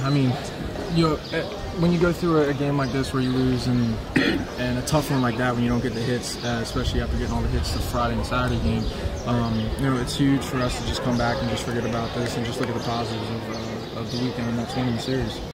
I mean, when you go through a game like this where you lose and a tough one like that, when you don't get the hits, especially after getting all the hits the Friday and Saturday game, it's huge for us to just come back and just forget about this and just look at the positives of the weekend and that's winning the series.